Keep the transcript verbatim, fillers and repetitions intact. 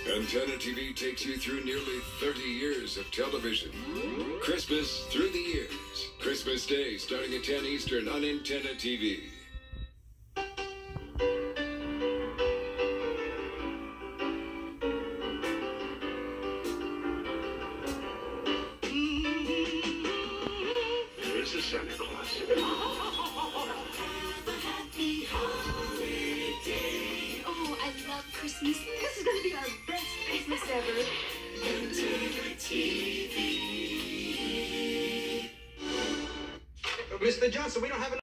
Antenna T V takes you through nearly thirty years of television. Christmas through the years. Christmas Day starting at ten Eastern on Antenna T V. There is a Santa Claus. Happy holiday. Oh, I love Christmas. This is going to be our best Christmas ever. Antenna T V. Mister Johnson, we don't have enough.